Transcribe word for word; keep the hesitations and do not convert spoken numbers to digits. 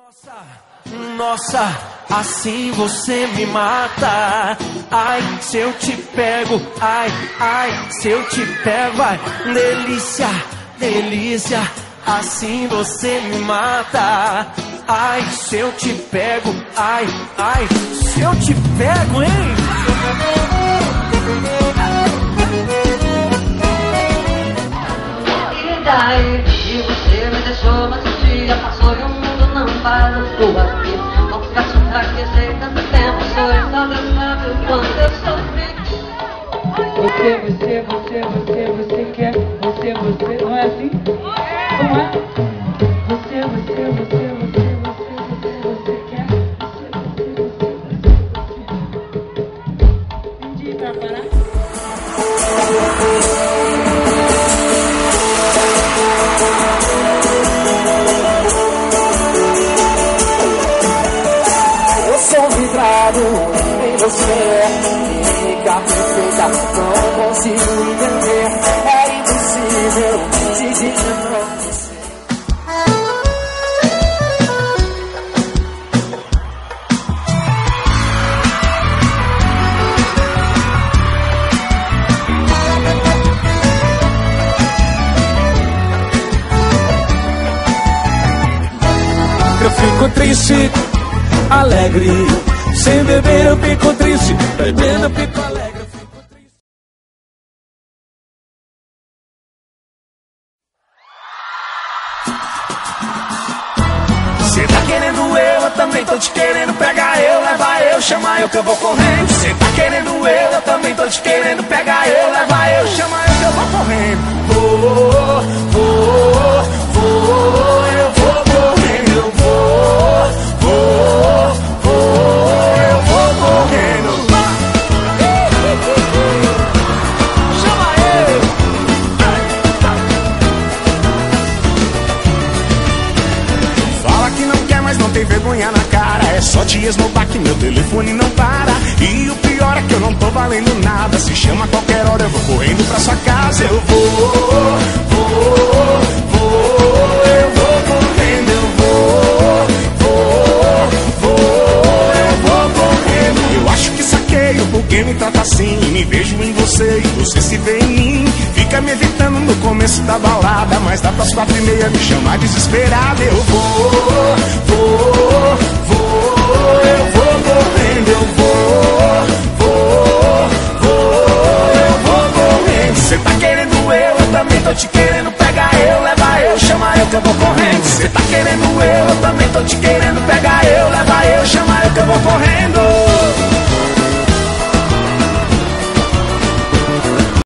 Nossa, nossa, assim você me mata. Ai, se eu te pego, ai, ai, se eu te pego, ai, delícia, delícia, assim você me mata. Ai, se eu te pego, ai, ai, se eu te pego, hein? E daí, e você me deixou, mas o dia passou e o mundo não parou. Estou aqui, confesso pra que sei tanto tempo, sou só Deus sabe o quanto eu sofri. Você, você, você, você, você quer, você, você, não é assim? Não é? Você, você, você, você, você, você, você quer, você, você, você, você, você. Entendi, pra parar? Eu sou vidrado em você, química perfeita, não consigo entender. É impossível dizer não. Eu fico triste, alegre. Sem beber eu fico triste, bebendo eu fico alegre. Eu fico triste. Cê tá querendo eu, eu também tô te querendo. Pegar eu, leva eu, chama eu que eu vou correndo. Cê tá querendo eu, eu também tô te querendo. Pegar eu, leva eu, chama eu que eu vou correndo. Vou, vou, vou, eu vou correndo. Eu vou, vou, vou, eu vou correndo. Chama eu. Fala que não quer, mas não tem vergonha na cara. É só te esnobar que meu telefone não para. E o pior é que eu não tô valendo nada. Se chama a qualquer hora eu vou correndo pra sua casa. Eu vou, vou, vou, eu vou correndo. Eu vou, vou, vou, eu vou correndo. Eu acho que saquei o porquê me trata assim. Me vejo em você e você se vê em mim. Fica me evitando no começo da balada, mas dá pras quatro e meia me chamar desesperada. Eu vou,